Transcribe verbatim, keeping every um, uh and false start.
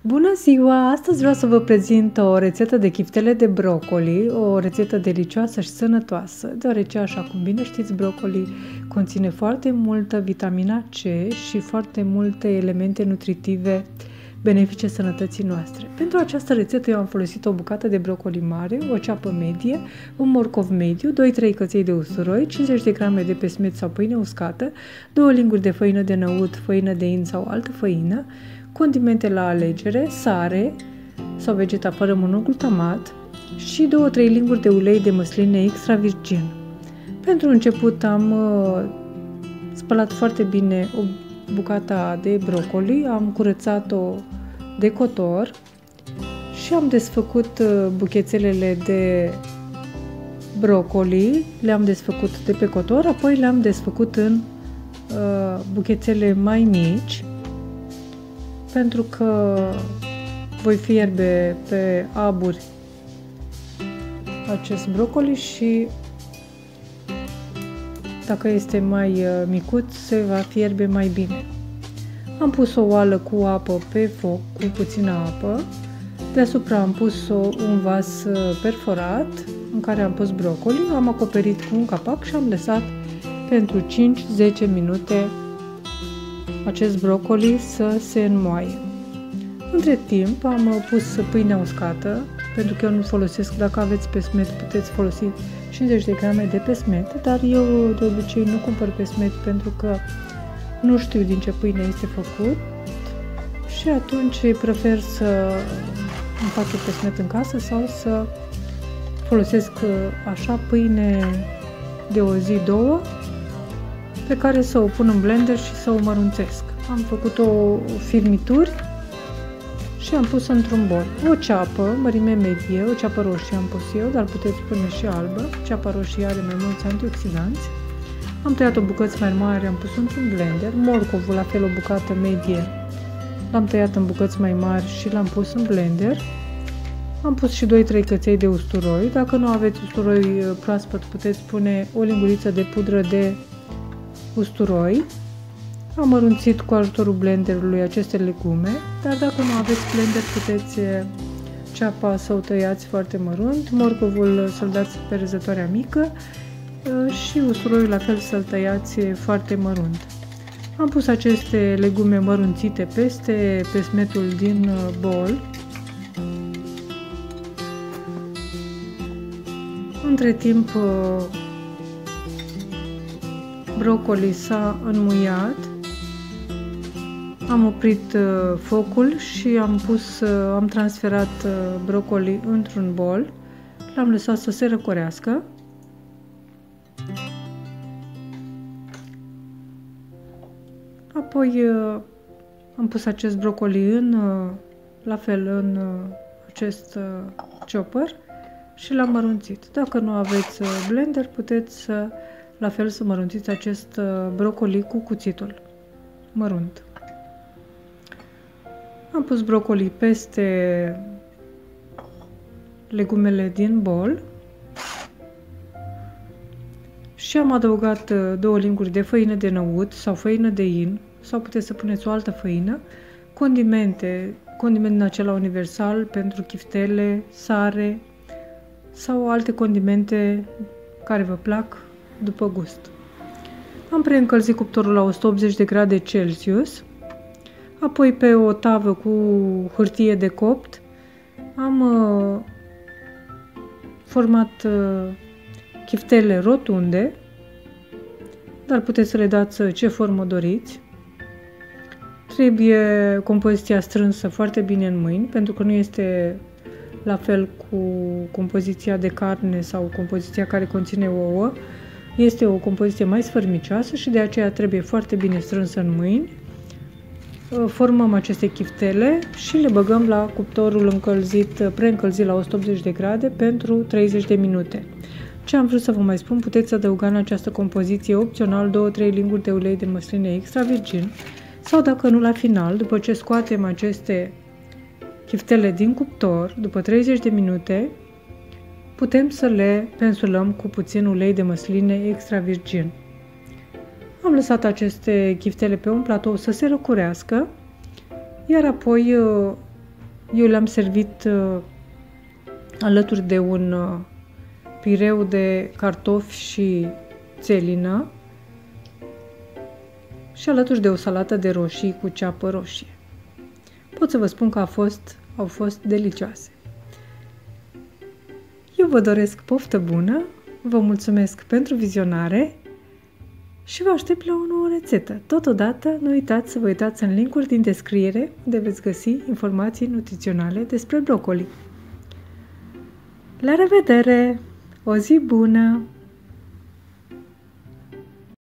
Bună ziua! Astăzi vreau să vă prezint o rețetă de chiftele de brocoli, o rețetă delicioasă și sănătoasă, deoarece, așa cum bine știți, brocoli conține foarte multă vitamina C și foarte multe elemente nutritive benefice sănătății noastre. Pentru această rețetă eu am folosit o bucată de brocoli mare, o ceapă medie, un morcov mediu, doi-trei căței de usturoi, cincizeci de grame de pesmet sau pâine uscată, două linguri de făină de năut, făină de in sau altă făină, condimente la alegere, sare sau vegeta fără monoglutamat și două-trei linguri de ulei de măsline extra virgin. Pentru început am uh, spălat foarte bine o bucata de brocoli, am curățat-o de cotor și am desfăcut uh, buchețelele de brocoli, le-am desfăcut de pe cotor, apoi le-am desfăcut în uh, buchețele mai mici, pentru că voi fierbe pe aburi acest brocoli și dacă este mai micuț, se va fierbe mai bine. Am pus o oală cu apă pe foc, cu puțină apă. Deasupra am pus un vas perforat în care am pus brocoli, am acoperit cu un capac și am lăsat pentru cinci-zece minute acest brocoli să se înmoaie. Între timp am pus pâinea uscată, pentru că eu nu folosesc, dacă aveți pesmet puteți folosi cincizeci de grame de pesmet, dar eu de obicei nu cumpăr pesmet pentru că nu știu din ce pâine este făcut și atunci prefer să îmi fac eu pesmet în casă sau să folosesc așa pâine de o zi, două, pe care să o pun în blender și să o mărunțesc. Am făcut o firmituri și am pus într-un bol. O ceapă, mărime medie, o ceapă roșie am pus eu, dar puteți pune și albă. Ceapa roșie are mai mulți antioxidanți. Am tăiat o bucăți mai mare, am pus într-un blender. Morcovul, la fel o bucată medie, l-am tăiat în bucăți mai mari și l-am pus în blender. Am pus și doi-trei căței de usturoi. Dacă nu aveți usturoi proaspăt, puteți pune o linguriță de pudră de usturoi. Am mărunțit cu ajutorul blenderului aceste legume, dar dacă nu aveți blender, puteți ceapa să o tăiați foarte mărunt, morcovul să-l dați pe răzătoarea mică și usturoiul la fel să-l tăiați foarte mărunt. Am pus aceste legume mărunțite peste pesmetul din bol. Între timp, brocoli s-a înmuiat. Am oprit uh, focul și am pus, uh, am transferat uh, brocoli într-un bol. L-am lăsat să se răcorească. Apoi uh, am pus acest brocoli în, uh, la fel în uh, acest uh, chopper și l-am mărunțit. Dacă nu aveți uh, blender, puteți să, la fel să mărunțiți acest uh, brocoli cu cuțitul mărunt. Am pus brocoli peste legumele din bol și am adăugat două linguri de făină de năut sau făină de in, sau puteți să puneți o altă făină, condimente, condiment din acela universal pentru chiftele, sare sau alte condimente care vă plac după gust. Am preîncălzit cuptorul la o sută optzeci de grade Celsius. Apoi pe o tavă cu hârtie de copt am uh, format uh, chiftele rotunde, dar puteți să le dați ce formă doriți. Trebuie compoziția strânsă foarte bine în mâini, pentru că nu este la fel cu compoziția de carne sau compoziția care conține ouă. Este o compoziție mai sfărmicioasă și de aceea trebuie foarte bine strânsă în mâini. Formăm aceste chiftele și le băgăm la cuptorul încălzit, preîncălzit la o sută optzeci de grade pentru treizeci de minute. Ce am vrut să vă mai spun, puteți adăuga în această compoziție opțional două-trei linguri de ulei de măsline extra virgin sau, dacă nu, la final, după ce scoatem aceste chiftele din cuptor, după treizeci de minute, putem să le pensulăm cu puțin ulei de măsline extra virgin. Am lăsat aceste chiftele pe un platou să se răcurească, iar apoi Eu le-am servit uh, alături de un uh, pireu de cartofi și țelină și alături de o salată de roșii cu ceapă roșie. Pot să vă spun că a fost, au fost delicioase. Eu vă doresc poftă bună, vă mulțumesc pentru vizionare și vă aștept la o nouă rețetă. Totodată, nu uitați să vă uitați în link-uri din descriere, unde veți găsi informații nutriționale despre brocoli. La revedere! O zi bună!